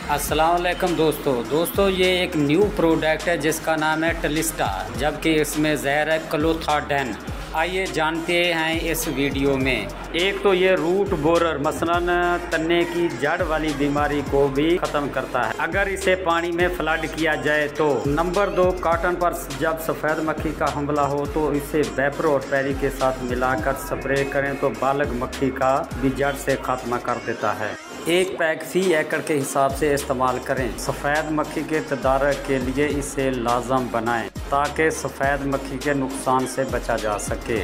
अस्सलाम वालेकुम दोस्तों ये एक न्यू प्रोडक्ट है जिसका नाम है टलिस्टा, जबकि इसमें जहर है क्लोथाडेन। आइए जानते हैं इस वीडियो में। एक तो ये रूट बोरर मसलन तन्ने की जड़ वाली बीमारी को भी ख़त्म करता है अगर इसे पानी में फ्लड किया जाए तो। नंबर 2, कॉटन पर जब सफ़ेद मक्खी का हमला हो तो इसे वेप्रो और पेरी के साथ मिलाकर स्प्रे करें तो बालग मक्खी का भी जड़ से खात्मा कर देता है। एक पैक फी एकड़ के हिसाब से इस्तेमाल करें। सफ़ेद मक्खी के तदारक के लिए इसे लाजम बनाएं ताकि सफ़ेद मक्खी के नुकसान से बचा जा सके।